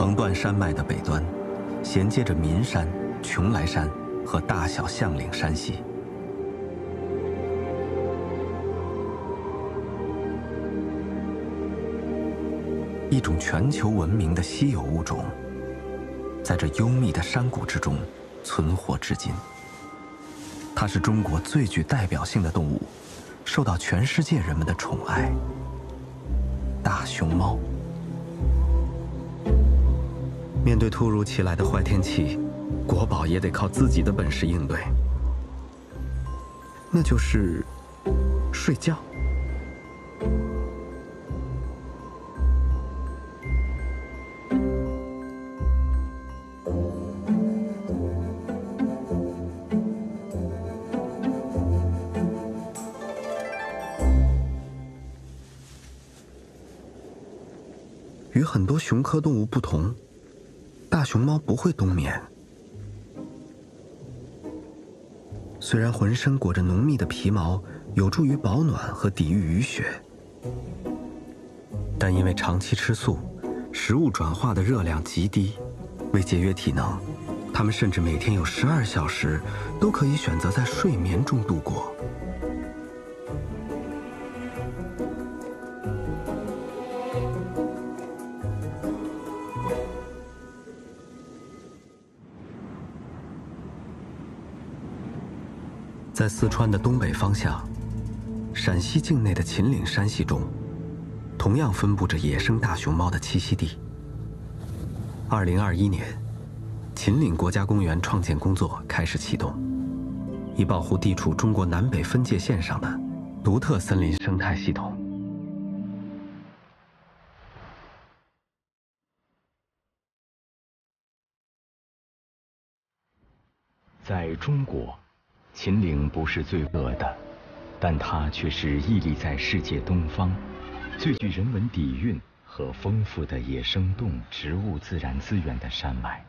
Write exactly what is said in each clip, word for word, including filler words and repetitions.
横断山脉的北端，衔接着岷山、邛崃山和大小象岭山系。一种全球闻名的稀有物种，在这幽密的山谷之中存活至今。它是中国最具代表性的动物，受到全世界人们的宠爱——大熊猫。面对突如其来的坏天气，国宝也得靠自己的本事应对，那就是睡觉。与很多熊科动物不同，大熊猫不会冬眠。虽然浑身裹着浓密的皮毛，有助于保暖和抵御雨雪，但因为长期吃素，食物转化的热量极低，为节约体能，它们甚至每天有十二小时都可以选择在睡眠中度过。在四川的东北方向，陕西境内的秦岭山系中，同样分布着野生大熊猫的栖息地。二零二一年，秦岭国家公园创建工作开始启动，以保护地处中国南北分界线上的独特森林生态系统。 在中国，秦岭不是最热的，但它却是屹立在世界东方，最具人文底蕴和丰富的野生动植物自然资源的山脉。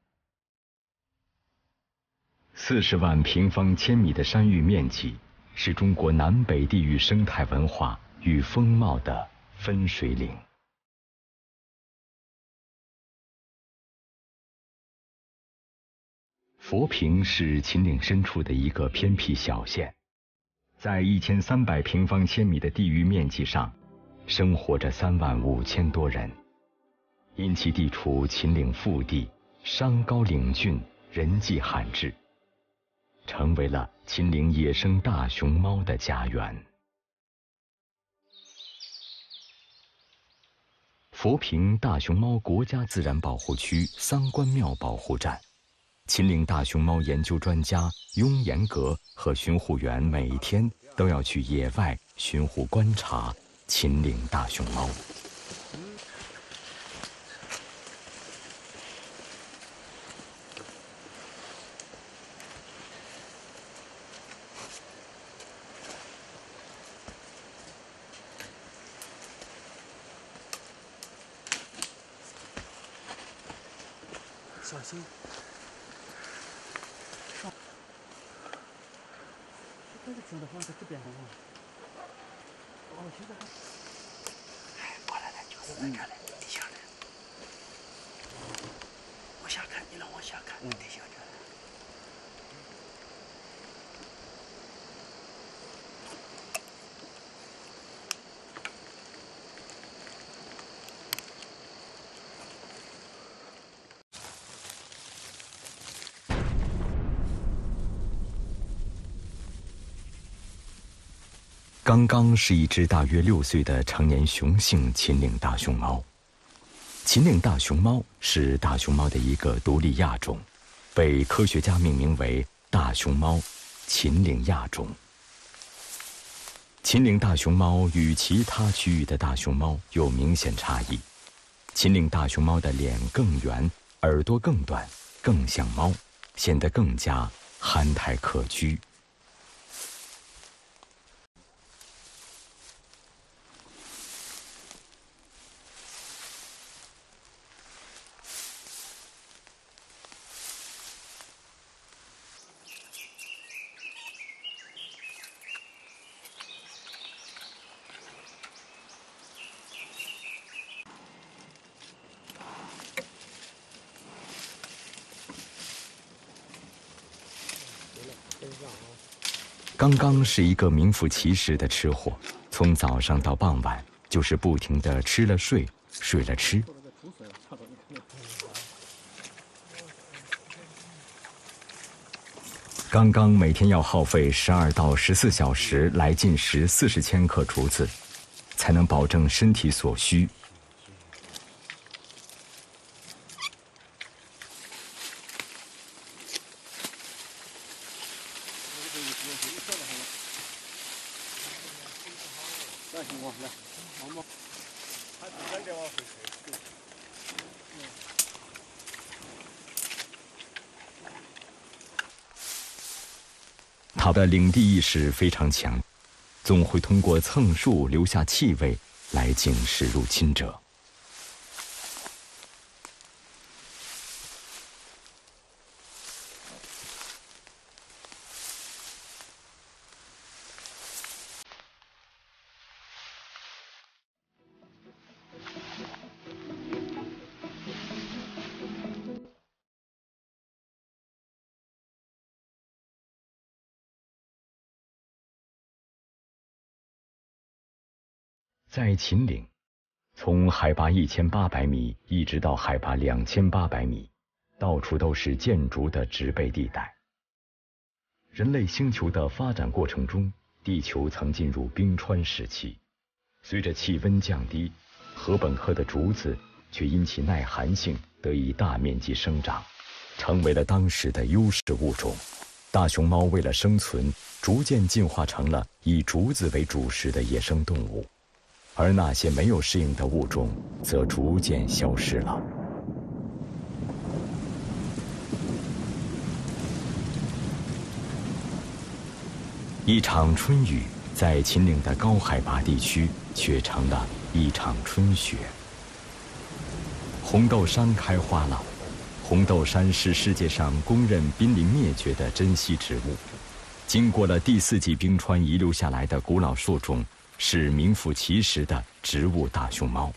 四十万平方千米的山域面积，是中国南北地域生态文化与风貌的分水岭。佛坪是秦岭深处的一个偏僻小县，在一千三百平方千米的地域面积上，生活着三万五千多人。因其地处秦岭腹地，山高岭峻，人迹罕至，成为了秦岭野生大熊猫的家园。佛坪大熊猫国家自然保护区三官庙保护站，秦岭大熊猫研究专家雍严阁和巡护员每天都要去野外巡护观察秦岭大熊猫。 小心！上，这个镜子好像在这边，好像。哦，现在还。哎，过来来，就是在这来，地下来。往下看，你能往下看，地下去。 刚刚是一只大约六岁的成年雄性秦岭大熊猫。秦岭大熊猫是大熊猫的一个独立亚种，被科学家命名为大熊猫秦岭亚种。秦岭大熊猫与其他区域的大熊猫有明显差异。秦岭大熊猫的脸更圆，耳朵更短，更像猫，显得更加憨态可掬。 刚刚是一个名副其实的吃货，从早上到傍晚就是不停地吃了睡，睡了吃。刚刚每天要耗费十二到十四小时来进食四十千克竹子，才能保证身体所需。他的领地意识非常强，总会通过蹭树留下气味来警示入侵者。在秦岭，从海拔一千八百米一直到海拔两千八百米，到处都是建筑的植被地带。人类星球的发展过程中，地球曾进入冰川时期。随着气温降低，禾本科的竹子却因其耐寒性得以大面积生长，成为了当时的优势物种。大熊猫为了生存，逐渐进化成了以竹子为主食的野生动物。而那些没有适应的物种则逐渐消失了。一场春雨在秦岭的高海拔地区却成了一场春雪。红豆杉开花了。红豆杉是世界上公认濒临灭绝的珍稀植物，经过了第四纪冰川遗留下来的古老树种，是名副其实的植物大熊猫。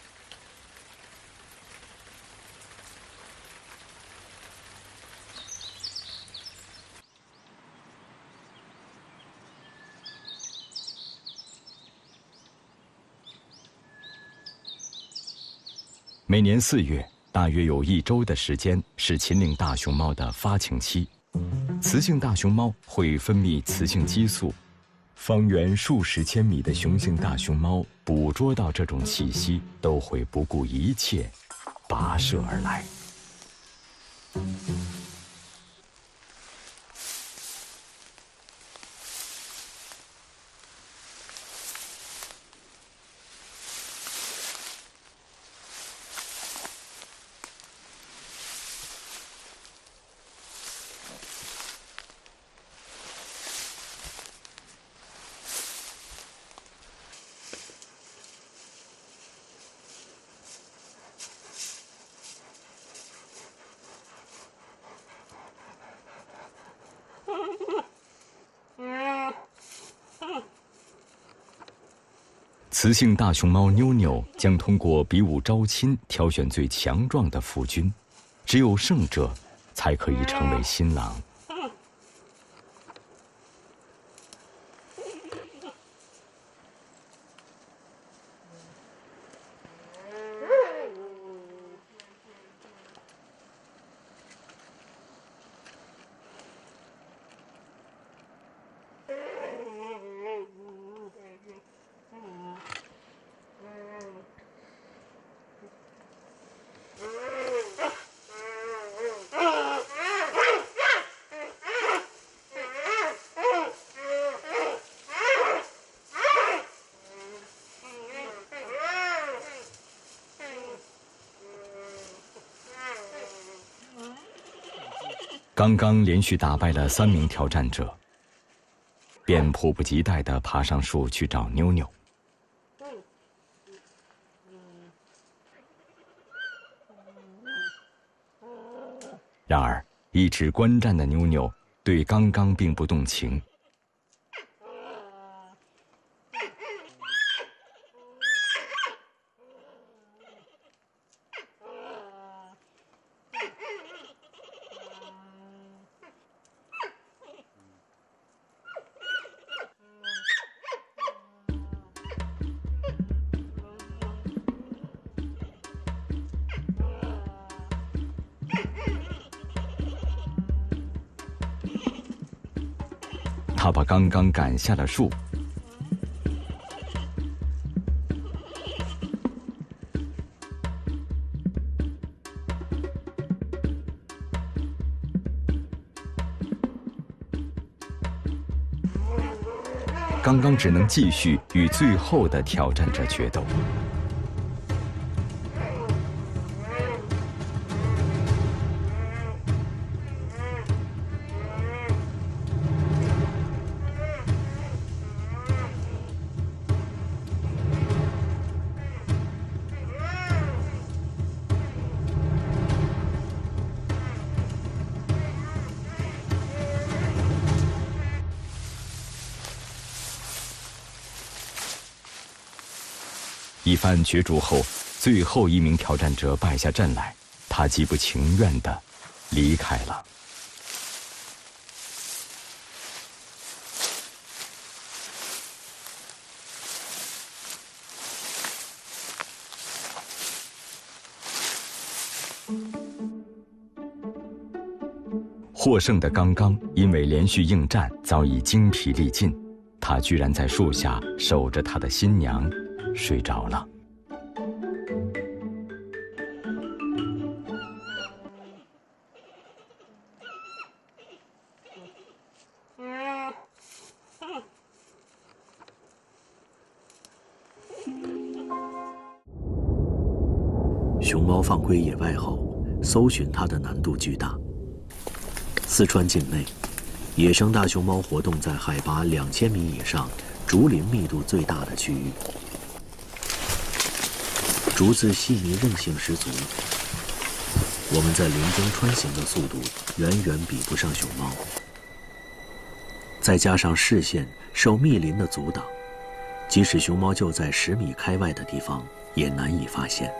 每年四月，大约有一周的时间是秦岭大熊猫的发情期，雌性大熊猫会分泌雌性激素。方圆数十千米的雄性大熊猫捕捉到这种气息，都会不顾一切跋涉而来。雌性大熊猫妞妞将通过比武招亲挑选最强壮的夫君，只有胜者才可以成为新郎。刚刚连续打败了三名挑战者，便迫不及待地爬上树去找妞妞。然而，一直观战的妞妞对刚刚并不动情。 他把刚刚赶下了树。刚刚只能继续与最后的挑战者决斗。一番角逐后，最后一名挑战者败下阵来，他极不情愿地离开了。获胜的刚刚因为连续应战早已精疲力尽，他居然在树下守着他的新娘睡着了。 熊猫放归野外后，搜寻它的难度巨大。四川境内，野生大熊猫活动在海拔两千米以上、竹林密度最大的区域。竹子细腻韧性十足，我们在林中穿行的速度远远比不上熊猫。再加上视线受密林的阻挡，即使熊猫就在十米开外的地方，也难以发现。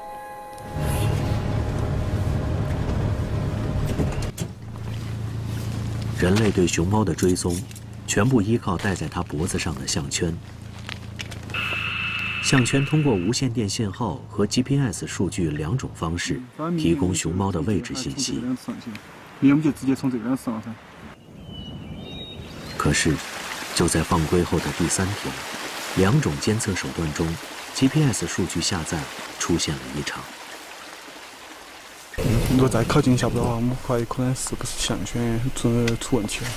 人类对熊猫的追踪，全部依靠戴在它脖子上的项圈。项圈通过无线电信号和 G P S 数据两种方式，提供熊猫的位置信息。 我们就直接从这边上噻。 可是，就在放归后的第三天，两种监测手段中 ，G P S 数据下载出现了异常。 如果再靠近下不到的话，我们怀疑可能是不是项圈出出问题了。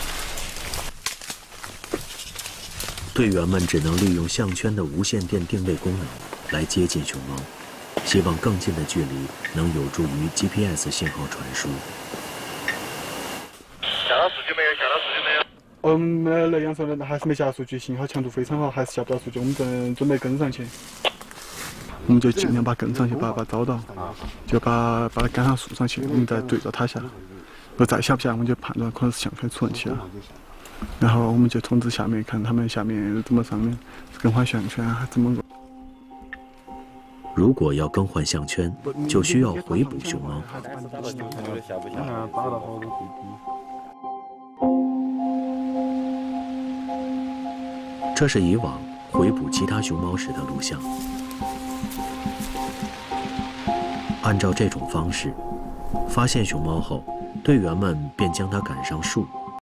队员们只能利用项圈的无线电定位功能来接近熊猫，希望更近的距离能有助于 G P S 信号传输。 下到数据没有？下到数据没有？ 我们来阳城的还是没下数据，信号强度非常好，还是下不到数据。我们正准备跟上去。我们就尽量把跟上去，把把找到，就把把它赶上树上去，我们再对着它下。如果再下不下，我们就判断可能是项圈出问题了。然后我们就通知下面，看他们下面怎么上面更换项圈还怎么。 如果要更换项圈，就需要回捕熊猫。这是以往回捕其他熊猫时的录像。按照这种方式，发现熊猫后，队员们便将它赶上树。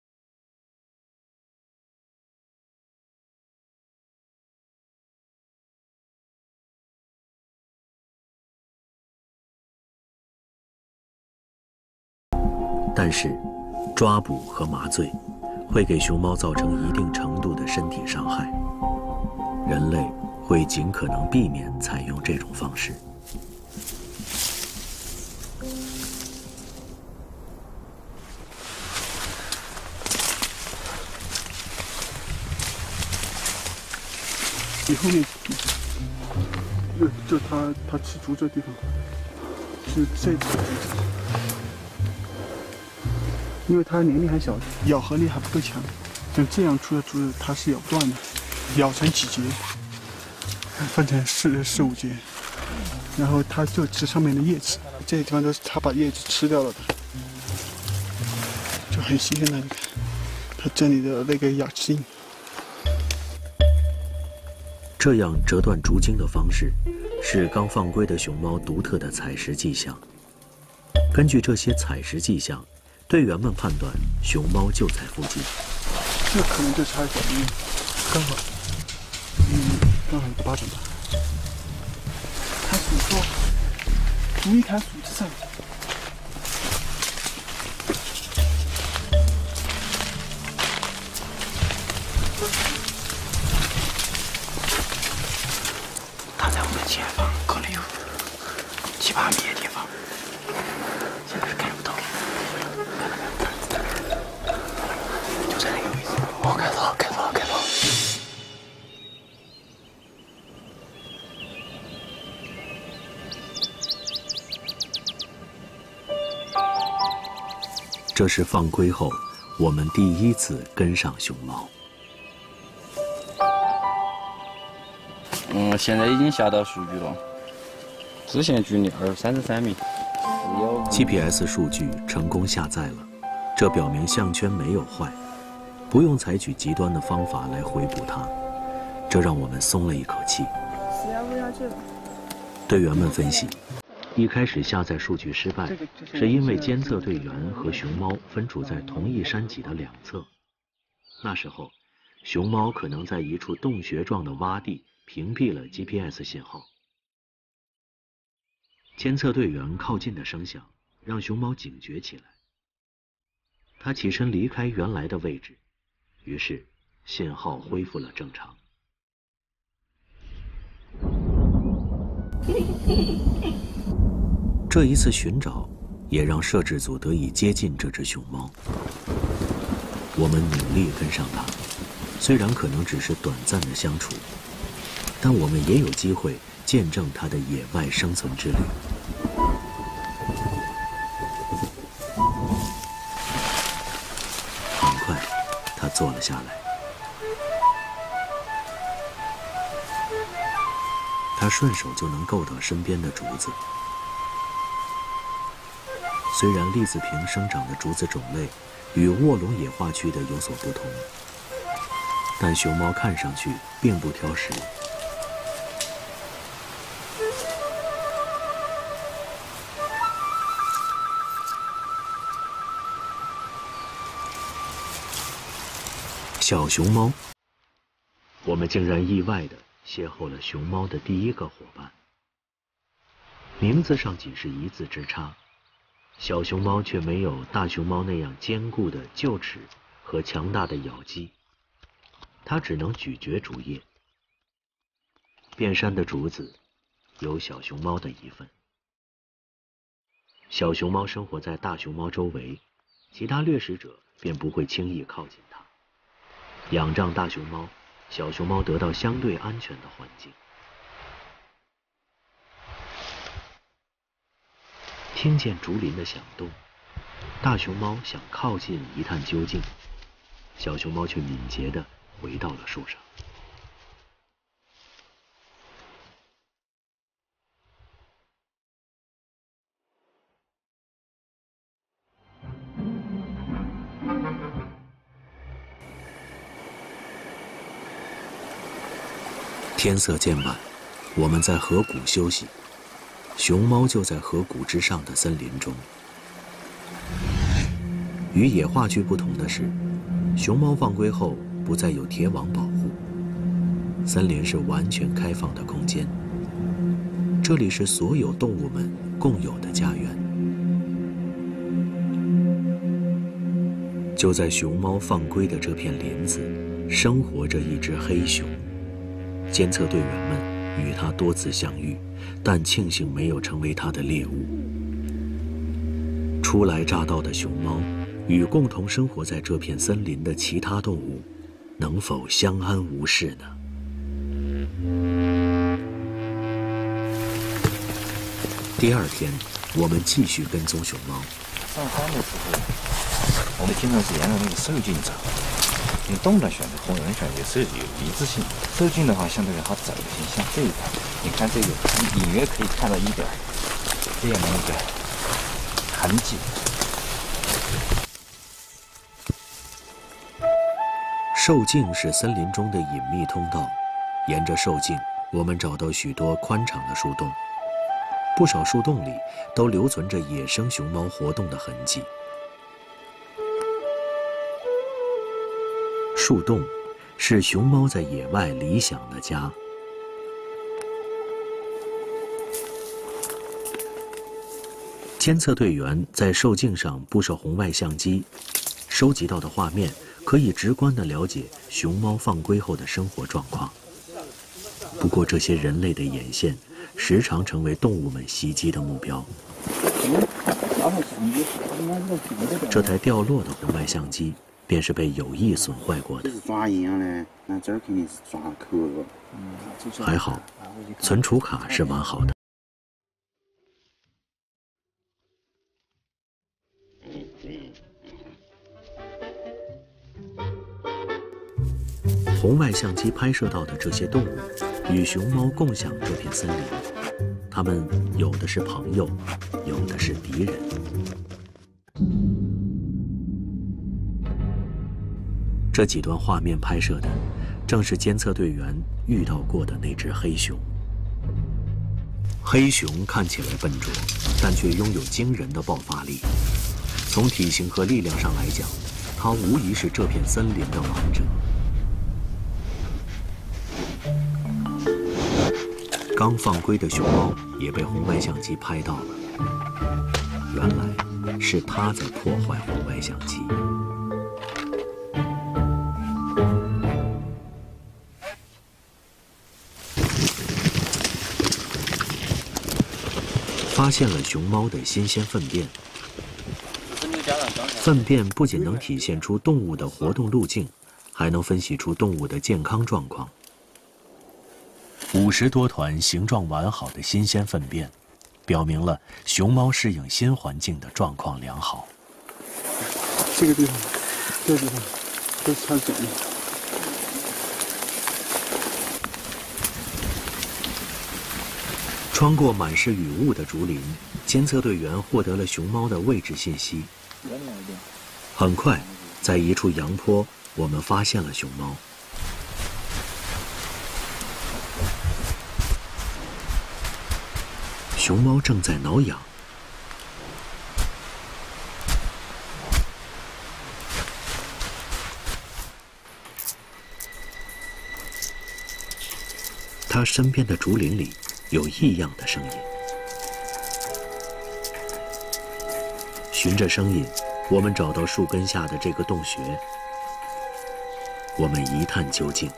但是，抓捕和麻醉会给熊猫造成一定程度的身体伤害，人类会尽可能避免采用这种方式。 你后面，就就它它吃竹这地方，是这个，因为它年龄还小，咬合力还不够强，像这样出的竹子它是咬不断的，咬成几节，分成四四五节，然后它就吃上面的叶子，这些地方都是它把叶子吃掉了的，就很新鲜的，你看，它这里的那个牙齿印。 这样折断竹茎的方式，是刚放归的熊猫独特的采食迹象。根据这些采食迹象，队员们判断熊猫就在附近。 这可能就是它的小命，刚好，嗯，刚好一个巴掌大。它是说，同一棵树枝上。 它在我们前方隔了有七八米的地方，现在是看不到了，看到没有？就在那个位置。哦，看到了，看到了，看到了。 这是放归后我们第一次跟上熊猫。 嗯，现在已经下到数据了，之前距离二三十三米。 G P S 数据成功下载了，这表明项圈没有坏，不用采取极端的方法来回补它，这让我们松了一口气。队员们分析，一开始下载数据失败，是因为监测队员和熊猫分处在同一山脊的两侧，那时候，熊猫可能在一处洞穴状的洼地。 屏蔽了 G P S 信号。监测队员靠近的声响让熊猫警觉起来，它起身离开原来的位置，于是信号恢复了正常。这一次寻找也让摄制组得以接近这只熊猫。我们努力跟上它，虽然可能只是短暂的相处。 但我们也有机会见证它的野外生存之旅。很快，它坐了下来。它顺手就能够到身边的竹子。虽然栗子坪生长的竹子种类与卧龙野化区的有所不同，但熊猫看上去并不挑食。 小熊猫，我们竟然意外地邂逅了熊猫的第一个伙伴。名字上仅是一字之差，小熊猫却没有大熊猫那样坚固的臼齿和强大的咬肌，它只能咀嚼竹叶。遍山的竹子有小熊猫的一份。小熊猫生活在大熊猫周围，其他掠食者便不会轻易靠近它。 仰仗大熊猫，小熊猫得到相对安全的环境。听见竹林的响动，大熊猫想靠近一探究竟，小熊猫却敏捷地回到了树上。天色渐晚，我们在河谷休息，熊猫就在河谷之上的森林中。与野化区不同的是，熊猫放归后不再有铁网保护，森林是完全开放的空间，这里是所有动物们共有的家园。就在熊猫放归的这片林子，生活着一只黑熊。 监测队员们与它多次相遇，但庆幸没有成为它的猎物。初来乍到的熊猫与共同生活在这片森林的其他动物，能否相安无事呢？第二天，我们继续跟踪熊猫。 上山的时候，我们经常是沿着那个瘦径走。 用动的选择和人选择是有一致性。瘦径的话，相对于它走的挺像这一条。你看这个，你隐约可以看到一点这样的一个痕迹。 瘦径是森林中的隐秘通道，沿着瘦径，我们找到许多宽敞的树洞，不少树洞里都留存着野生熊猫活动的痕迹。 树洞是熊猫在野外理想的家。监测队员在兽镜上布设红外相机，收集到的画面可以直观地了解熊猫放归后的生活状况。不过，这些人类的眼线时常成为动物们袭击的目标。这台掉落的红外相机便是被有意损坏过的。 抓一样的，那这儿肯定是抓扣了。 还好，存储卡是完好的。红外相机拍摄到的这些动物，与熊猫共享这片森林。它们有的是朋友，有的是敌人。这几段画面拍摄的，正是监测队员遇到过的那只黑熊。黑熊看起来笨拙，但却拥有惊人的爆发力。从体型和力量上来讲，它无疑是这片森林的王者。刚放归的熊猫也被红外相机拍到了，原来是它在破坏红外相机。发现了熊猫的新鲜粪便。粪便不仅能体现出动物的活动路径，还能分析出动物的健康状况。五十多团形状完好的新鲜粪便，表明了熊猫适应新环境的状况良好。 这个地方，这个地方都是它整的。 穿过满是雨雾的竹林，监测队员获得了熊猫的位置信息。很快，在一处阳坡，我们发现了熊猫。熊猫正在挠痒。它身边的竹林里有异样的声音。循着声音，我们找到树根下的这个洞穴。我们一探究竟。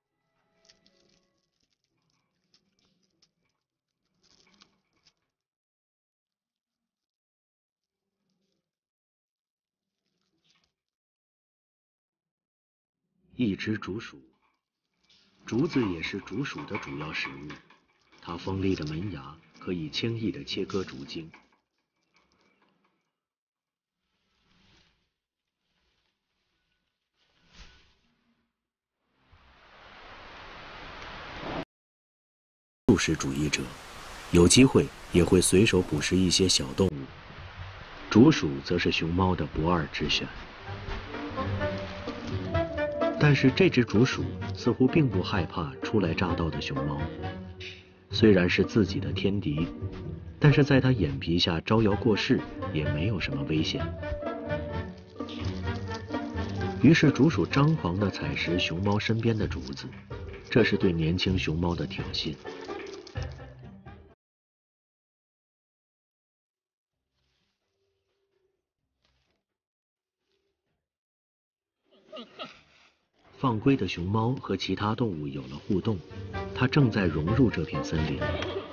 一只竹鼠，竹子也是竹鼠的主要食物。它锋利的门牙可以轻易地切割竹茎。素食主义者有机会也会随手捕食一些小动物，竹鼠则是熊猫的不二之选。但是这只竹鼠似乎并不害怕初来乍到的熊猫，虽然是自己的天敌，但是在它眼皮下招摇过市也没有什么危险。于是竹鼠张狂地采食熊猫身边的竹子，这是对年轻熊猫的挑衅。放归的熊猫和其他动物有了互动，它正在融入这片森林。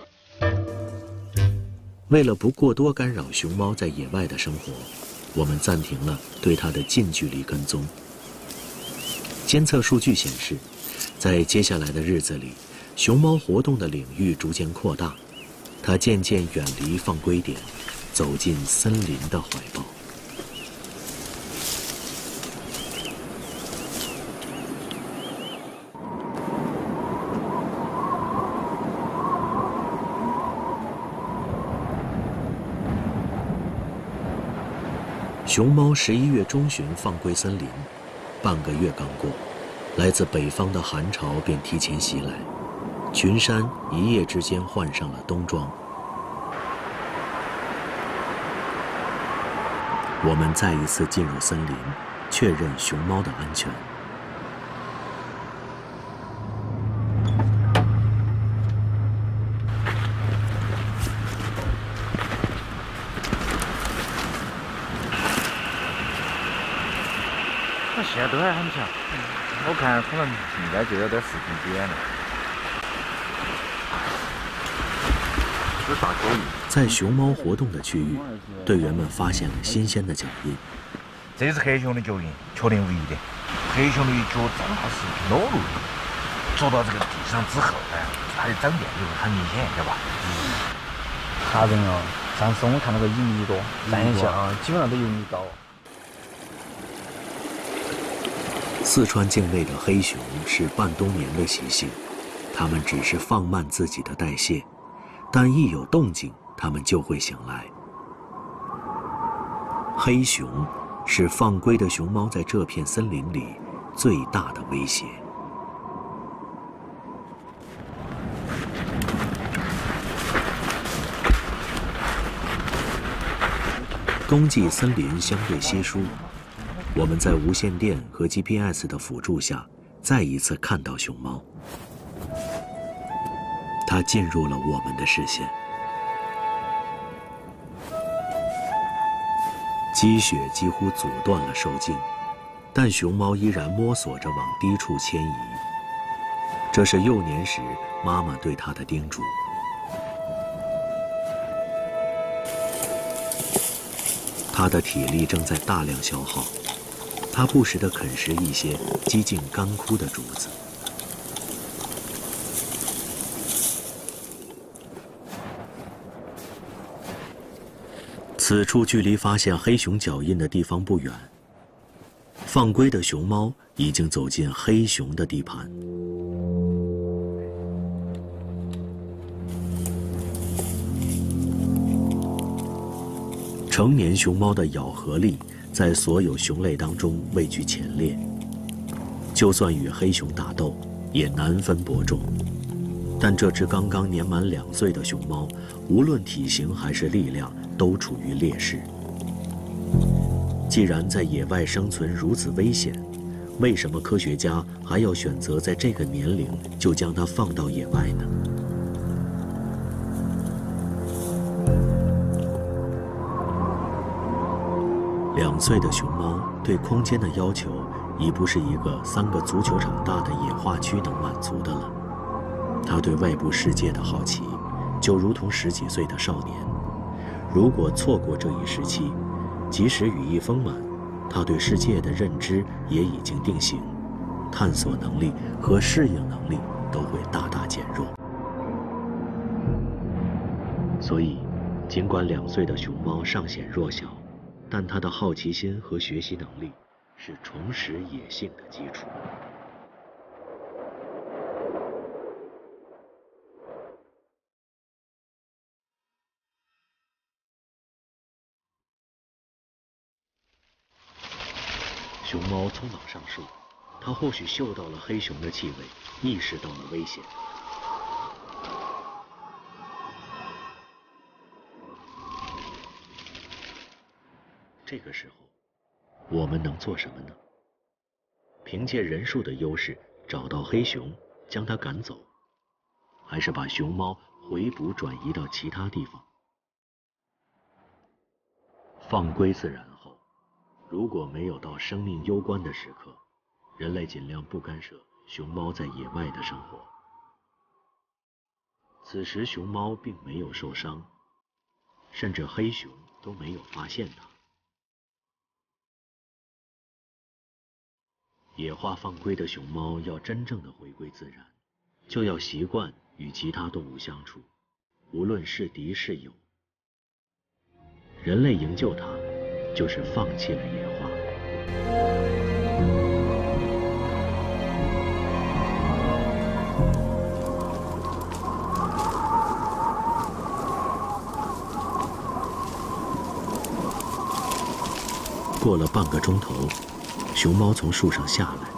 为了不过多干扰熊猫在野外的生活，我们暂停了对它的近距离跟踪。监测数据显示，在接下来的日子里，熊猫活动的领域逐渐扩大，它渐渐远离放归点，走进森林的怀抱。熊猫十一月中旬放归森林，半个月刚过，来自北方的寒潮便提前袭来，群山一夜之间换上了冬装。我们再一次进入森林，确认熊猫的安全。 在都还很强。我看可能应该就有点视频点了。 是大狗印。 在熊猫活动的区域，队员们发现了新鲜的脚印。 这是黑熊的脚印，确定无疑的。黑熊的脚正好是裸露的，着到这个地上之后，哎，它的长变就很明显，对吧？嗯。 吓人哦！上次我们看那个一米多，站一下啊，基本上都有一米高。 四川境内的黑熊是半冬眠的习性，它们只是放慢自己的代谢，但一有动静，它们就会醒来。黑熊是放归的熊猫在这片森林里最大的威胁。冬季森林相对稀疏，我们在无线电和 G P S 的辅助下，再一次看到熊猫。它进入了我们的视线。积雪几乎阻断了受径，但熊猫依然摸索着往低处迁移。这是幼年时妈妈对它的叮嘱。它的体力正在大量消耗，它不时地啃食一些几近干枯的竹子。此处距离发现黑熊脚印的地方不远，放归的熊猫已经走进黑熊的地盘。成年熊猫的咬合力在所有熊类当中位居前列，就算与黑熊打斗，也难分伯仲。但这只刚刚年满两岁的熊猫，无论体型还是力量，都处于劣势。既然在野外生存如此危险，为什么科学家还要选择在这个年龄就将它放到野外呢？两岁的熊猫对空间的要求，已不是一个三个足球场大的野化区能满足的了。它对外部世界的好奇，就如同十几岁的少年。如果错过这一时期，即使羽翼丰满，它对世界的认知也已经定型，探索能力和适应能力都会大大减弱。所以，尽管两岁的熊猫尚显弱小，但它的好奇心和学习能力是重拾野性的基础。熊猫匆忙上树，它或许嗅到了黑熊的气味，意识到了危险。这个时候，我们能做什么呢？凭借人数的优势找到黑熊，将它赶走，还是把熊猫回捕转移到其他地方？放归自然后，如果没有到生命攸关的时刻，人类尽量不干涉熊猫在野外的生活。此时熊猫并没有受伤，甚至黑熊都没有发现它。野化放归的熊猫要真正的回归自然，就要习惯与其他动物相处，无论是敌是友。人类营救它，就是放弃了野化。过了半个钟头，熊猫从树上下来，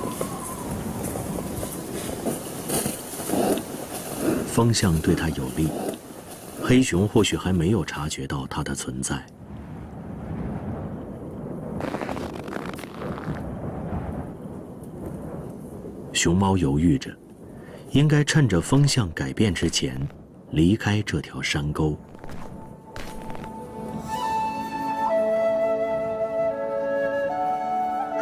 风向对它有利，黑熊或许还没有察觉到它的存在。熊猫犹豫着，应该趁着风向改变之前离开这条山沟。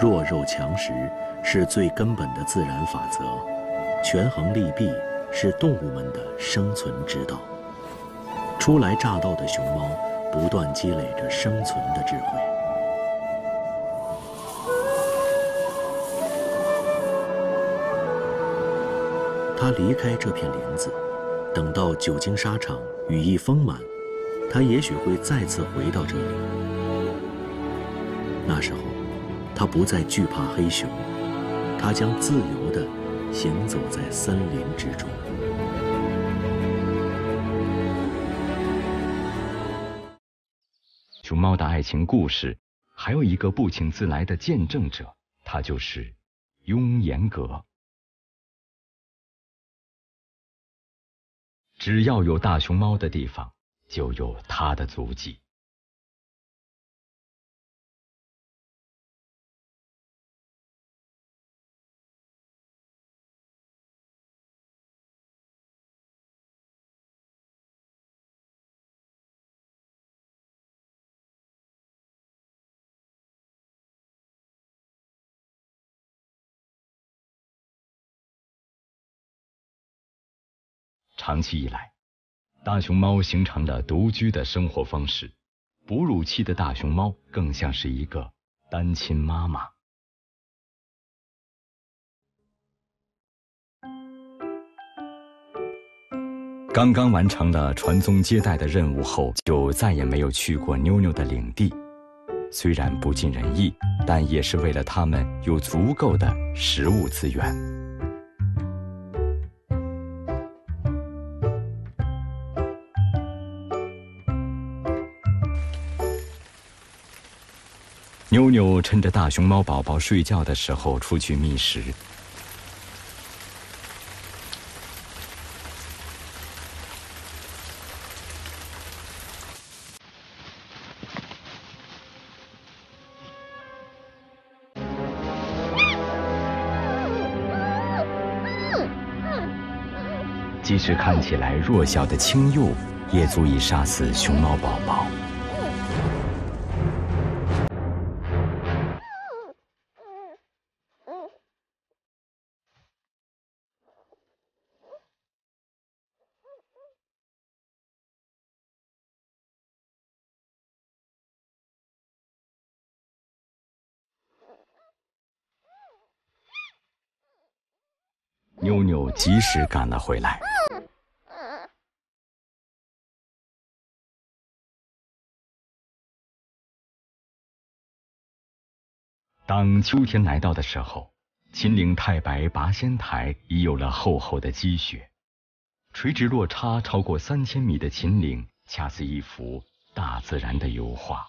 弱肉强食是最根本的自然法则，权衡利弊是动物们的生存之道。初来乍到的熊猫不断积累着生存的智慧。它离开这片林子，等到久经沙场，羽翼丰满，它也许会再次回到这里。那时候，它不再惧怕黑熊，它将自由地行走在森林之中。 熊猫的爱情故事，还有一个不请自来的见证者，他就是雍严阁。只要有大熊猫的地方，就有它的足迹。长期以来，大熊猫形成了独居的生活方式。哺乳期的大熊猫更像是一个单亲妈妈。刚刚完成了传宗接代的任务后，就再也没有去过妞妞的领地。虽然不尽人意，但也是为了它们有足够的食物资源。妞妞趁着大熊猫宝宝睡觉的时候出去觅食。即使看起来弱小的青鼬，也足以杀死熊猫宝宝。妞妞及时赶了回来。当秋天来到的时候，秦岭太白拔仙台已有了厚厚的积雪，垂直落差超过三千米的秦岭，恰似一幅大自然的油画。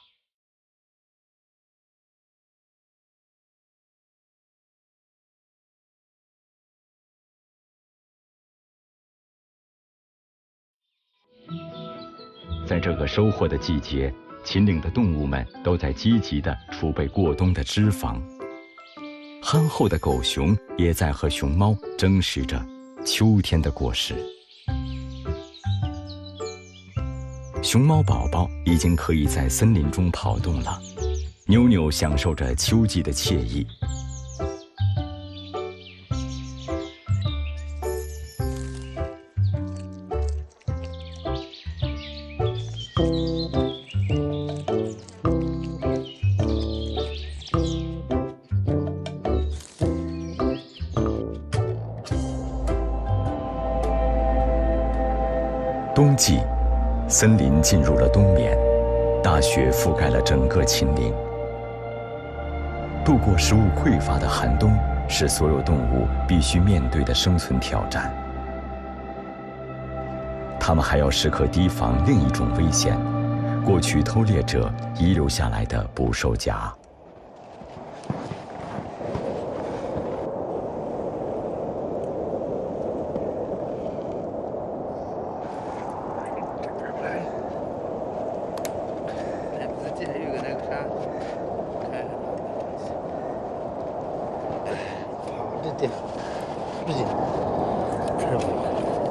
在这个收获的季节，秦岭的动物们都在积极地储备过冬的脂肪。憨厚的狗熊也在和熊猫争食着秋天的果实。熊猫宝宝已经可以在森林中跑动了，妞妞享受着秋季的惬意。冬季，森林进入了冬眠，大雪覆盖了整个秦岭。度过食物匮乏的寒冬，是所有动物必须面对的生存挑战。它们还要时刻提防另一种危险——过去偷猎者遗留下来的捕兽夹。 对，不行，这是我。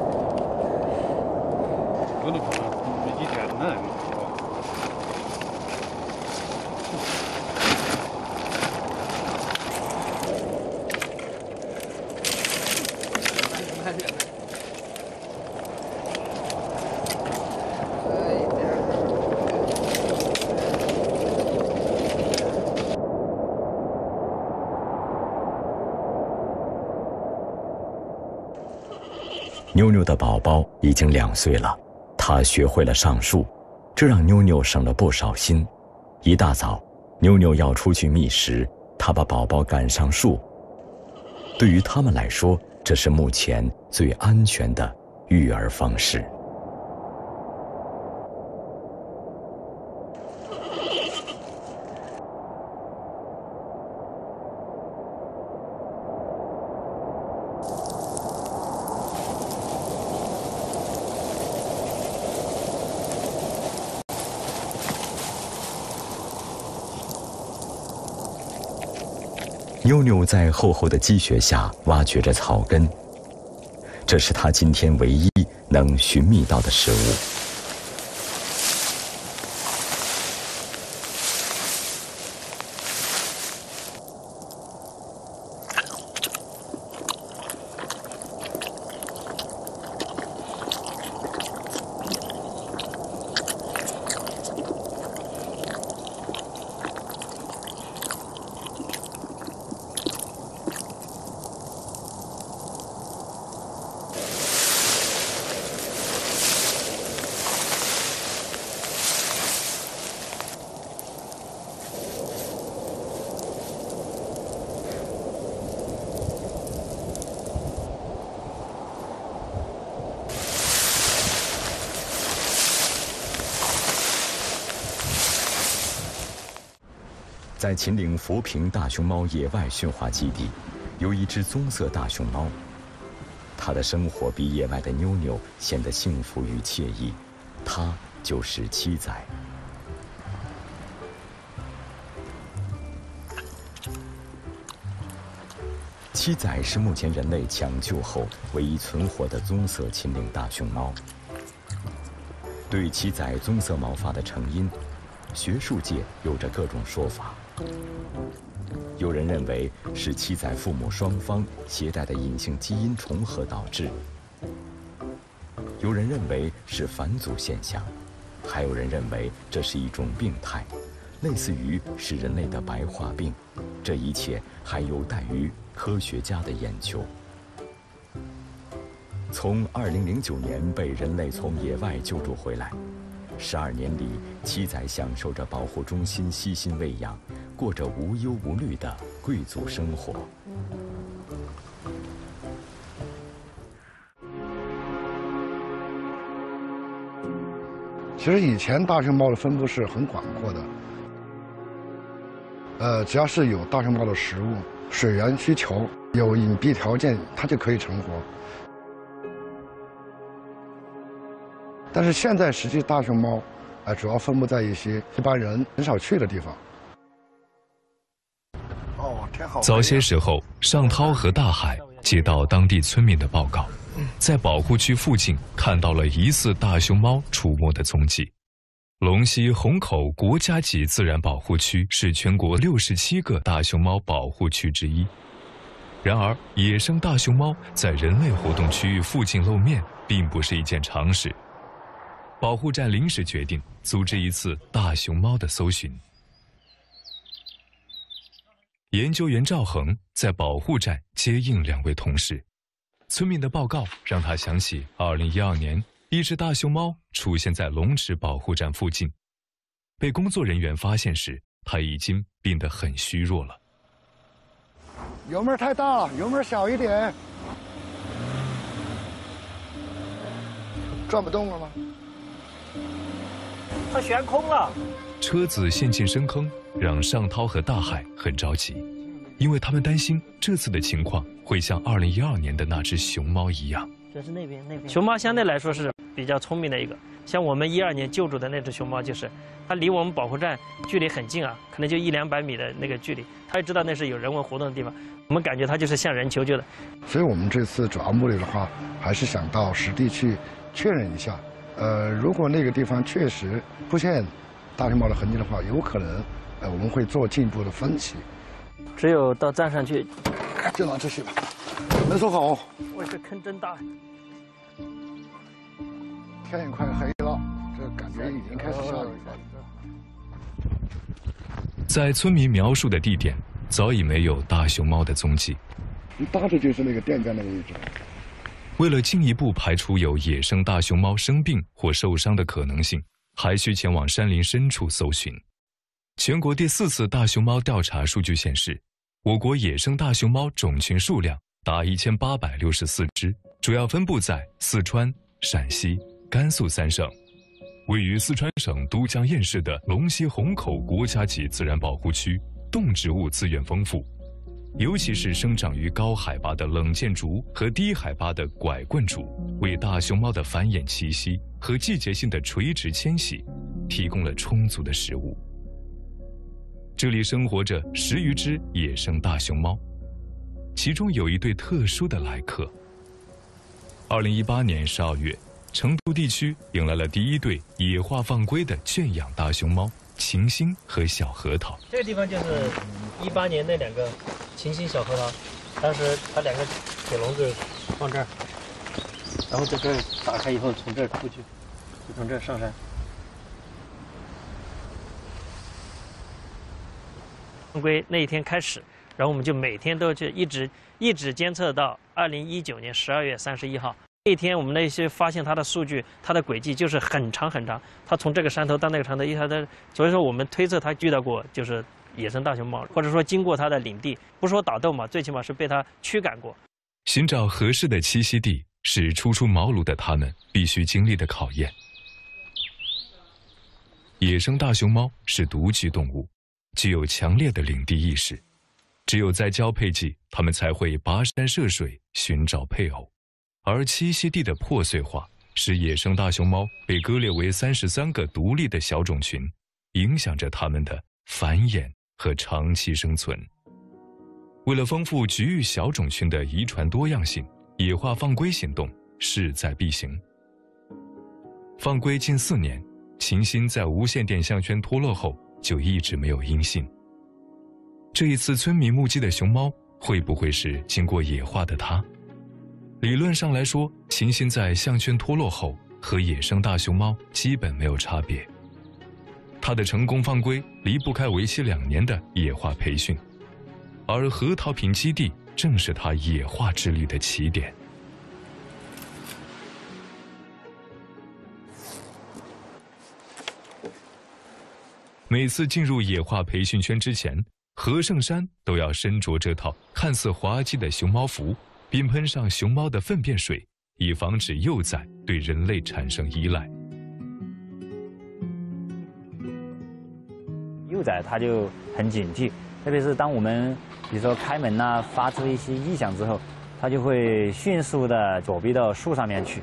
有的话，没几天难。 妞妞的宝宝已经两岁了，她学会了上树，这让妞妞省了不少心。一大早，妞妞要出去觅食，她把宝宝赶上树。对于他们来说，这是目前最安全的育儿方式。妞妞在厚厚的积雪下挖掘着草根，这是她今天唯一能寻觅到的食物。在秦岭浮萍大熊猫野外驯化基地，有一只棕色大熊猫，它的生活比野外的妞妞显得幸福与惬意，它就是七仔。七仔是目前人类抢救后唯一存活的棕色秦岭大熊猫。对七仔棕色毛发的成因，学术界有着各种说法。有人认为是七仔父母双方携带的隐性基因重合导致，有人认为是返祖现象，还有人认为这是一种病态，类似于是人类的白化病。这一切还有待于科学家的研究。从二零零九年被人类从野外救助回来，十二年里，七仔享受着保护中心悉心喂养，过着无忧无虑的贵族生活。 其实以前大熊猫的分布是很广阔的，呃，只要是有大熊猫的食物、水源需求、有隐蔽条件，它就可以成活。但是现在，实际大熊猫，呃，主要分布在一些一般人很少去的地方。 哦，天好。早些时候，尚涛和大海接到当地村民的报告，在保护区附近看到了疑似大熊猫出没的踪迹。龙溪虹口国家级自然保护区是全国六十七个大熊猫保护区之一。然而，野生大熊猫在人类活动区域附近露面，并不是一件常事。保护站临时决定组织一次大熊猫的搜寻。研究员赵恒在保护站接应两位同事，村民的报告让他想起二零一二年一只大熊猫出现在龙池保护站附近，被工作人员发现时，它已经变得很虚弱了。 油门太大了，油门小一点。转不动了吗？ 它悬空了。 车子陷进深坑，让尚涛和大海很着急，因为他们担心这次的情况会像二零一二年的那只熊猫一样。 这是那边那边。熊猫相对来说是比较聪明的一个，像我们一二年救助的那只熊猫，就是它离我们保护站距离很近啊，可能就一两百米的那个距离，它也知道那是有人文活动的地方，我们感觉它就是向人求救的。 所以我们这次主要目的的话，还是想到实地去确认一下。呃，如果那个地方确实出现大熊猫的痕迹的话，有可能，呃，我们会做进一步的分析。 只有到站上去就拿出去吧，门锁好。 我这坑真大。 天也快黑了，这感觉已经开始下雨了。 在村民描述的地点，早已没有大熊猫的踪迹。 一大致就是那个电杆那个位置。 为了进一步排除有野生大熊猫生病或受伤的可能性，还需前往山林深处搜寻。全国第四次大熊猫调查数据显示，我国野生大熊猫种群数量达一千八百六十四只，主要分布在四川、陕西、甘肃三省。位于四川省都江堰市的龙溪虹口国家级自然保护区，动植物资源丰富，尤其是生长于高海拔的冷箭竹和低海拔的拐棍竹，为大熊猫的繁衍栖息和季节性的垂直迁徙提供了充足的食物。这里生活着十余只野生大熊猫，其中有一对特殊的来客。二零一八年十二月，成都地区迎来了第一对野化放归的圈养大熊猫晴星和小核桃。 这个地方就是一八年那两个晴星小核桃，当时它两个铁笼子放这儿，然后在这儿打开以后从这儿出去，就从这儿上山。放归那一天开始，然后我们就每天都去一直一直监测到二零一九年十二月三十一号。那一天我们那些发现它的数据，它的轨迹就是很长很长，它从这个山头到那个山头，一它的，所以说我们推测它遇到过就是野生大熊猫，或者说经过它的领地，不说打斗嘛，最起码是被它驱赶过。 寻找合适的栖息地是初出茅庐的它们必须经历的考验。野生大熊猫是独居动物，具有强烈的领地意识，只有在交配季，它们才会跋山涉水寻找配偶。而栖息地的破碎化，使野生大熊猫被割裂为三十三个独立的小种群，影响着它们的繁衍和长期生存。为了丰富局域小种群的遗传多样性，野化放归行动势在必行。放归近四年，晴星在无线电项圈脱落后就一直没有音信。这一次村民目击的熊猫，会不会是经过野化的它？理论上来说，晴星在项圈脱落后和野生大熊猫基本没有差别。它的成功放归离不开为期两年的野化培训，而核桃坪基地正是它野化之旅的起点。每次进入野化培训圈之前，何胜山都要身着这套看似滑稽的熊猫服，并喷上熊猫的粪便水，以防止幼崽对人类产生依赖。 幼崽它就很警惕，特别是当我们比如说开门呐、啊，发出一些异响之后，它就会迅速的躲避到树上面去。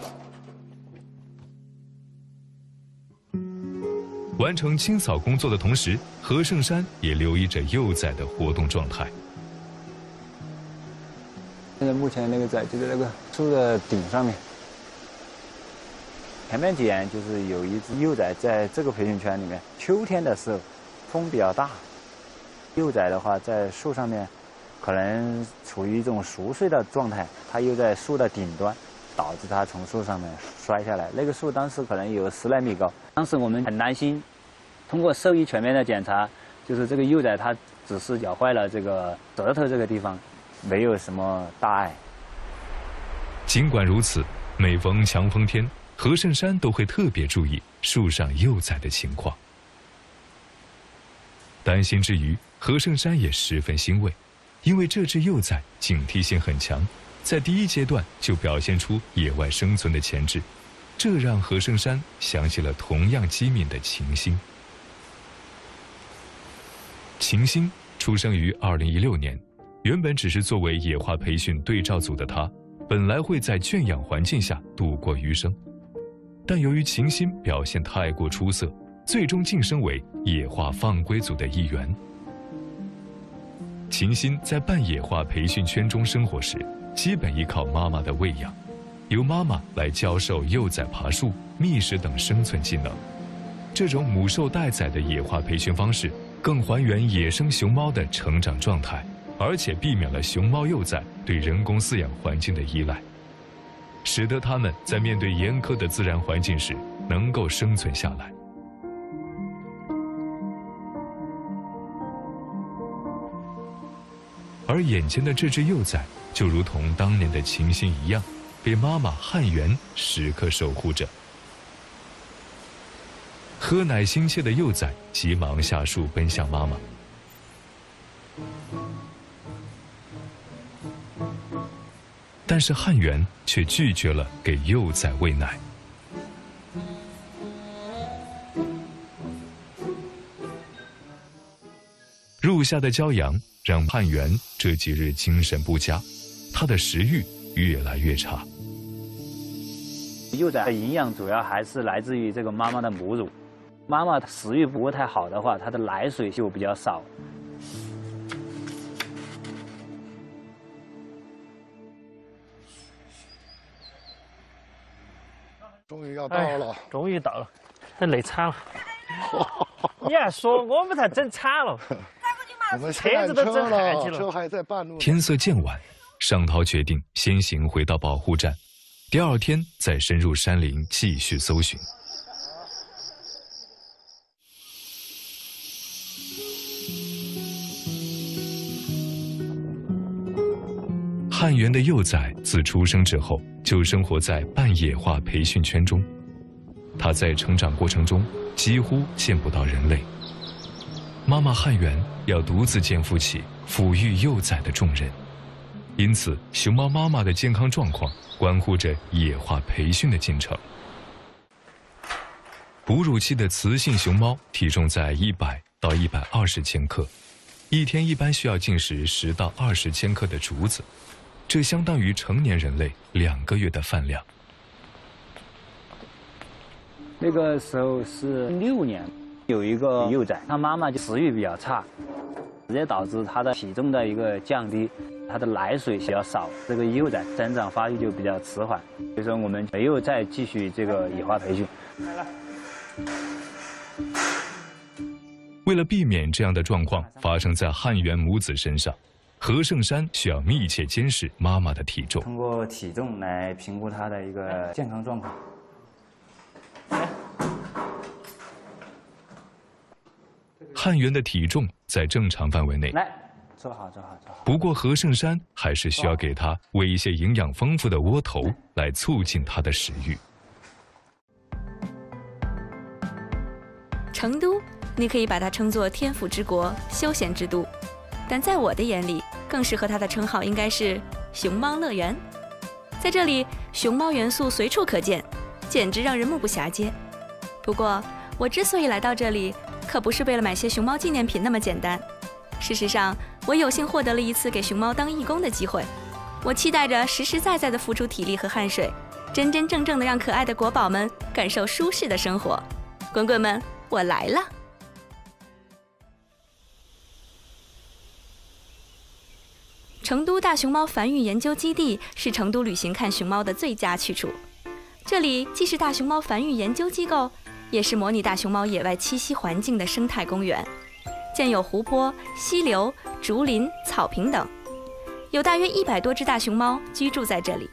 完成清扫工作的同时，何胜山也留意着幼崽的活动状态。 现在目前那个崽就在那个树的顶上面。 前面几年就是有一只幼崽在这个培训圈里面，秋天的时候风比较大，幼崽的话在树上面可能处于一种熟睡的状态，它又在树的顶端，导致它从树上面摔下来。那个树当时可能有十来米高，当时我们很担心，通过兽医全面的检查，就是这个幼崽它只是咬坏了这个舌头这个地方，没有什么大碍。 尽管如此，每逢强风天，何胜山都会特别注意树上幼崽的情况。担心之余，何胜山也十分欣慰，因为这只幼崽警惕性很强，在第一阶段就表现出野外生存的潜质，这让何胜山想起了同样机敏的晴星。晴星出生于二零一六年，原本只是作为野化培训对照组的他，本来会在圈养环境下度过余生，但由于晴星表现太过出色，最终晋升为野化放归组的一员。晴星在半野化培训圈中生活时，基本依靠妈妈的喂养，由妈妈来教授幼崽爬树、觅食等生存技能。这种母兽带崽的野化培训方式，更还原野生熊猫的成长状态， 而且避免了熊猫幼崽对人工饲养环境的依赖，使得它们在面对严苛的自然环境时能够生存下来。而眼前的这只幼崽，就如同当年的琴心一样，被妈妈汉媛时刻守护着。喝奶心切的幼崽急忙下树奔向妈妈，但是汉媛却拒绝了给幼崽喂奶。入夏的骄阳让汉媛这几日精神不佳，她的食欲越来越差。 幼崽的营养主要还是来自于这个妈妈的母乳。妈妈食欲不太好的话，她的奶水就比较少。 终于要到了， 哎、终于到了，这累惨了。你还说我们才整惨了， 我们车子都整坏去了， 车还在半路。 天色渐晚，尚涛决定先行回到保护站，第二天再深入山林继续搜寻。汉媛的幼崽自出生之后就生活在半野化培训圈中，它在成长过程中几乎见不到人类。妈妈汉媛要独自肩负起抚育幼崽的重任，因此熊猫妈妈的健康状况关乎着野化培训的进程。哺乳期的雌性熊猫体重在一百到一百二十千克，一天一般需要进食十到二十千克的竹子，这相当于成年人类两个月的饭量。 那个时候是六年，有一个幼崽，它妈妈就食欲比较差，直接导致它的体重的一个降低，它的奶水比较少，这个幼崽增长发育就比较迟缓，所以说我们没有再继续这个野化培训。 为了避免这样的状况发生在汉媛母子身上，何胜山需要密切监视妈妈的体重， 通过体重来评估她的一个健康状况。 汉媛的体重在正常范围内， 来，坐好，坐好，坐好。 不过何胜山还是需要给她喂一些营养丰富的窝头，来促进她的食欲。 成都，你可以把它称作天府之国、休闲之都，但在我的眼里，更适合它的称号应该是熊猫乐园。在这里，熊猫元素随处可见，简直让人目不暇接。不过，我之所以来到这里，可不是为了买些熊猫纪念品那么简单。事实上，我有幸获得了一次给熊猫当义工的机会。我期待着实实在在地付出体力和汗水，真真正正地让可爱的国宝们感受舒适的生活。滚滚们，我来了！成都大熊猫繁育研究基地是成都旅行看熊猫的最佳去处。这里既是大熊猫繁育研究机构，也是模拟大熊猫野外栖息环境的生态公园，建有湖泊、溪流、竹林、草坪等，有大约一百多只大熊猫居住在这里。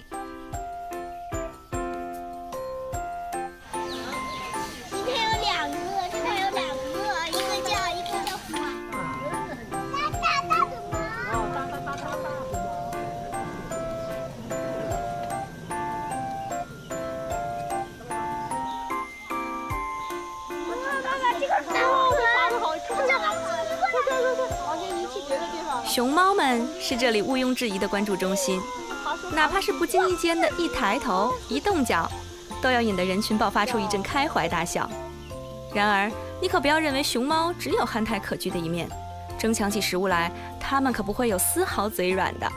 熊猫们是这里毋庸置疑的关注中心，哪怕是不经意间的一抬头、一动脚，都要引得人群爆发出一阵开怀大笑。然而，你可不要认为熊猫只有憨态可掬的一面，争抢起食物来，它们可不会有丝毫嘴软的。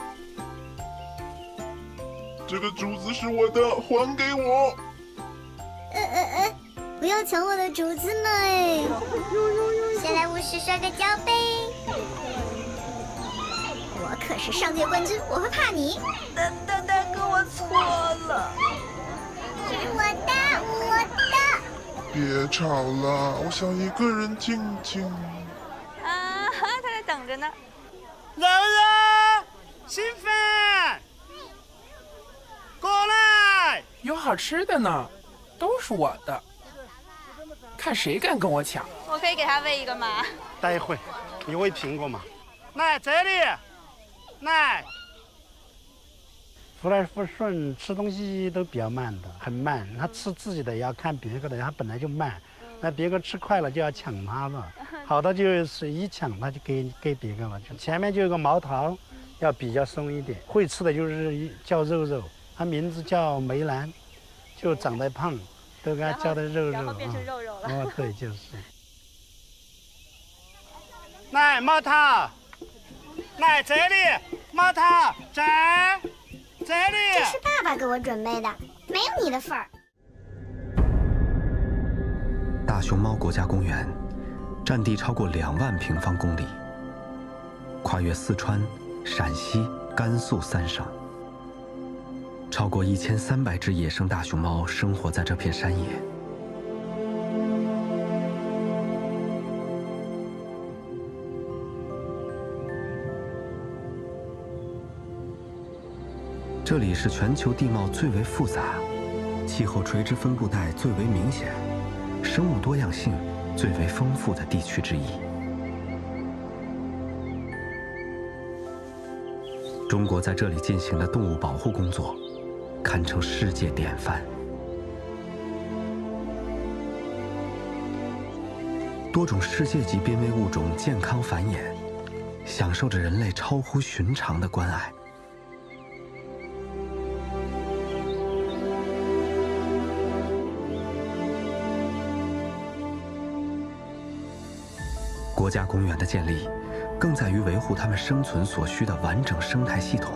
这个竹子是我的，还给我！ 呃呃呃，不要抢我的竹子们！先来五十摔个跤呗！我可是上届冠军，我会怕你？ 大大大哥，我错了。 是我的，我的。 别吵了，我想一个人静静。 啊，他在等着呢。 男人。 有好吃的呢，都是我的。看谁敢跟我抢！ 我可以给他喂一个吗？ 待会，你喂苹果嘛？奶这里，奶。福来福顺，吃东西都比较慢的，很慢。他吃自己的也要看别个的，他本来就慢。那别个吃快了就要抢他的，好的就随意抢，他就给给别个了。就前面就有个毛桃，要比较松一点。会吃的就是叫肉肉，它名字叫梅兰，就长得胖。都给它叫的肉肉， 然后变成肉肉了。 哦，对，就是。来，毛桃，来这里，毛桃，这这里。 这是爸爸给我准备的，没有你的份儿。 大熊猫国家公园，占地超过两万平方公里，跨越四川、陕西、甘肃三省。超过一千三百只野生大熊猫生活在这片山野。这里是全球地貌最为复杂、气候垂直分布带最为明显、生物多样性最为丰富的地区之一。中国在这里进行的动物保护工作堪称世界典范。多种世界级濒危物种健康繁衍，享受着人类超乎寻常的关爱。国家公园的建立，更在于维护它们生存所需的完整生态系统。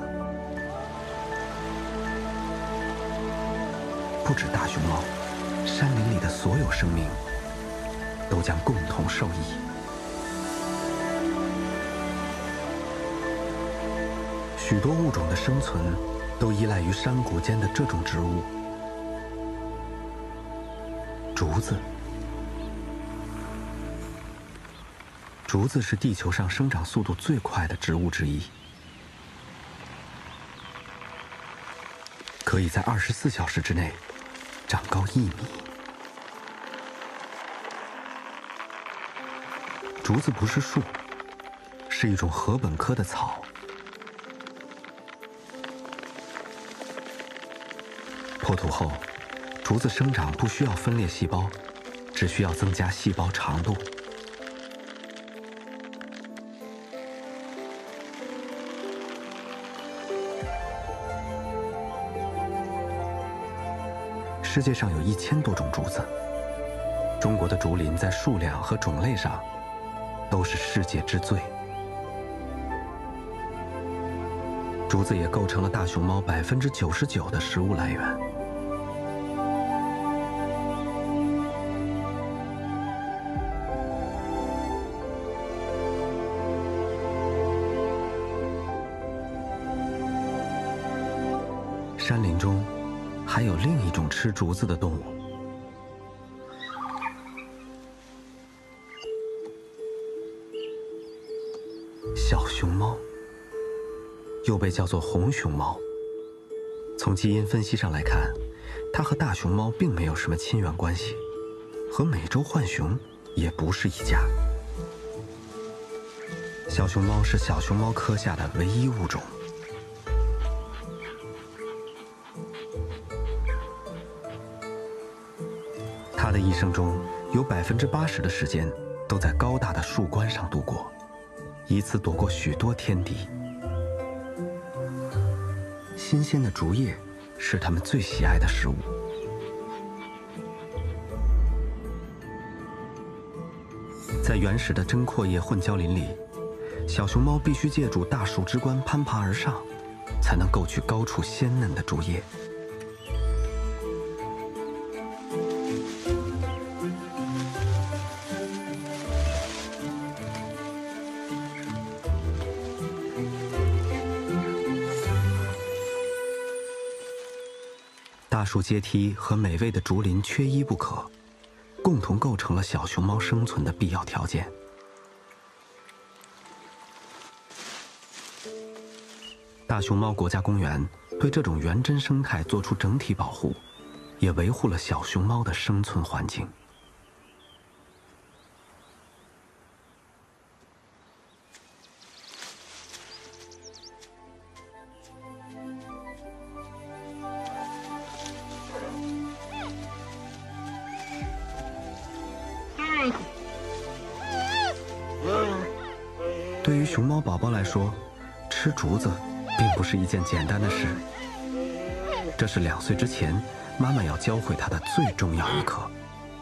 不止大熊猫，山林里的所有生命都将共同受益。许多物种的生存都依赖于山谷间的这种植物——竹子。竹子是地球上生长速度最快的植物之一，可以在二十四小时之内长高一米。竹子不是树，是一种禾本科的草。破土后，竹子生长不需要分裂细胞，只需要增加细胞长度。世界上有一千多种竹子，中国的竹林在数量和种类上都是世界之最。竹子也构成了大熊猫百分之九十九的食物来源。山林中还有另一种吃竹子的动物——小熊猫，又被叫做红熊猫。从基因分析上来看，它和大熊猫并没有什么亲缘关系，和美洲浣熊也不是一家。小熊猫是小熊猫科下的唯一物种。它的一生中有百分之八十的时间都在高大的树冠上度过，以此躲过许多天敌。新鲜的竹叶是它们最喜爱的食物。在原始的针阔叶混交林里，小熊猫必须借助大树枝冠攀爬而上，才能够取高处鲜嫩的竹叶。大树阶梯和美味的竹林缺一不可，共同构成了小熊猫生存的必要条件。大熊猫国家公园对这种原真生态做出整体保护， 也维护了小熊猫的生存环境。对于熊猫宝宝来说，吃竹子并不是一件简单的事。这是两岁之前妈妈要教会他的最重要一课。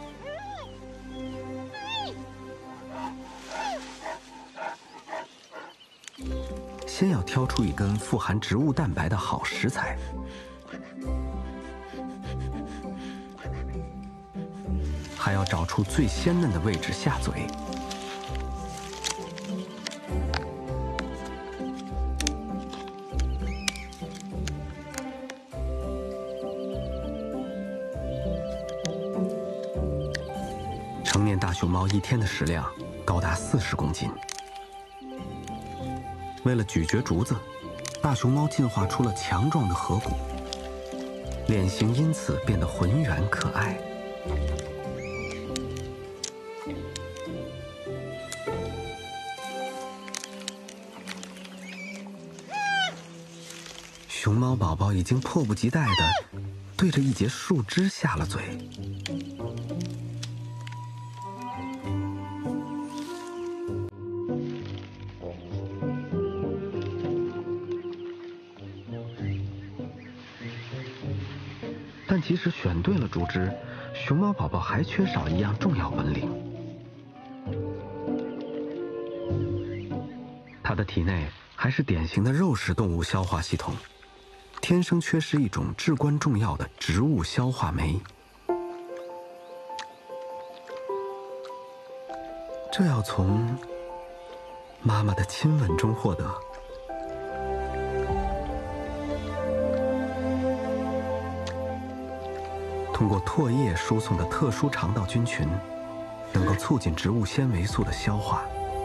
先要挑出一根富含植物蛋白的好食材，还要找出最鲜嫩的位置下嘴。成年大熊猫一天的食量高达四十公斤。为了咀嚼竹子，大熊猫进化出了强壮的颌骨，脸型因此变得浑圆可爱。熊猫宝宝已经迫不及待地对着一截树枝下了嘴。但即使选对了竹枝，熊猫宝宝还缺少一样重要本领。它的体内还是典型的肉食动物消化系统，天生缺失一种至关重要的植物消化酶。这要从妈妈的亲吻中获得。通过唾液输送的特殊肠道菌群，能够促进植物纤维素的消化。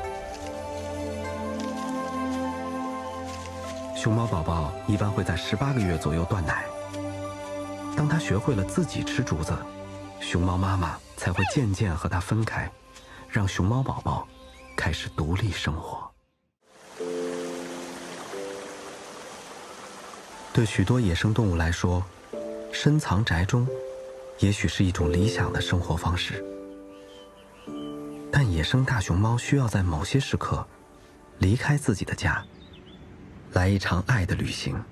熊猫宝宝一般会在十八个月左右断奶。当它学会了自己吃竹子，熊猫妈妈才会渐渐和它分开，让熊猫宝宝开始独立生活。对许多野生动物来说，深藏宅中也许是一种理想的生活方式，但野生大熊猫需要在某些时刻离开自己的家，来一场爱的旅行。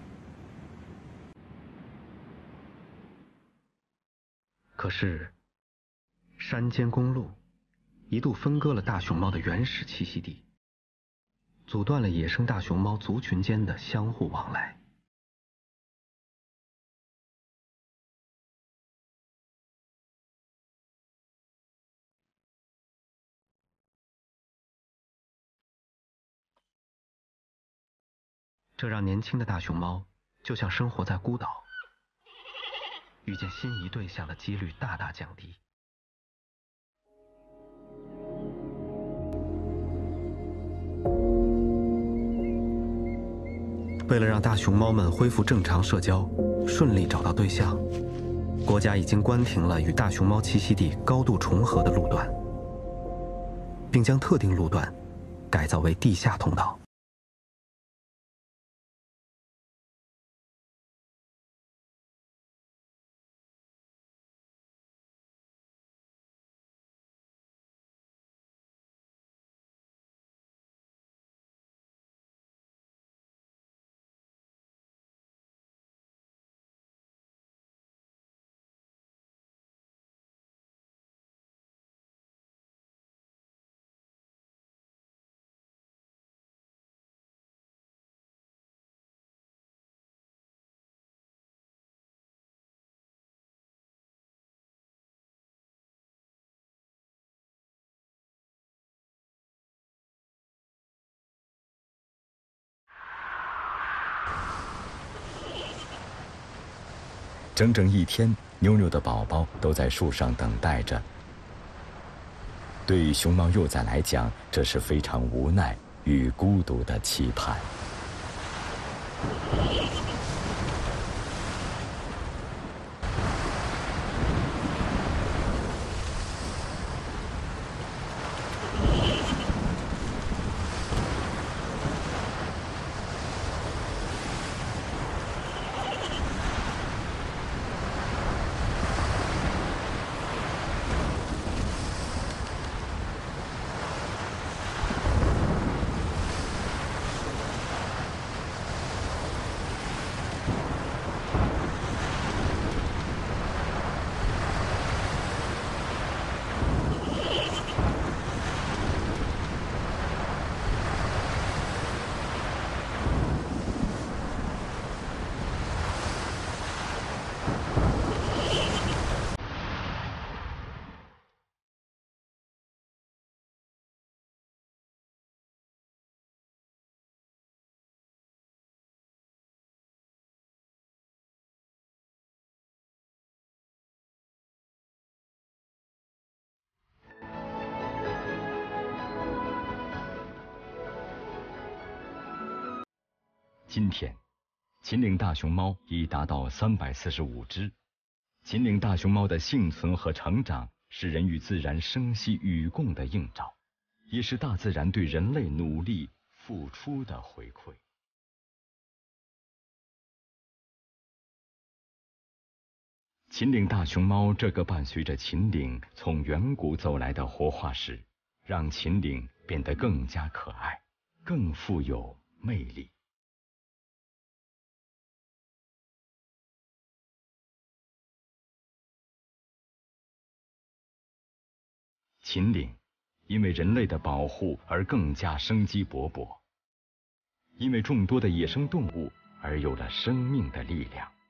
可是，山间公路一度分割了大熊猫的原始栖息地，阻断了野生大熊猫族群间的相互往来。这让年轻的大熊猫就像生活在孤岛，遇见心仪对象的几率大大降低。为了让大熊猫们恢复正常社交，顺利找到对象，国家已经关停了与大熊猫栖息地高度重合的路段，并将特定路段改造为地下通道。 整整一天，妞妞的宝宝都在树上等待着。对于熊猫幼崽来讲，这是非常无奈与孤独的期盼。 今天，秦岭大熊猫已达到三百四十五只。秦岭大熊猫的幸存和成长，是人与自然生息与共的映照，也是大自然对人类努力付出的回馈。秦岭大熊猫这个伴随着秦岭从远古走来的活化石，让秦岭变得更加可爱，更富有魅力。秦岭因为人类的保护而更加生机勃勃，因为众多的野生动物而有了生命的力量。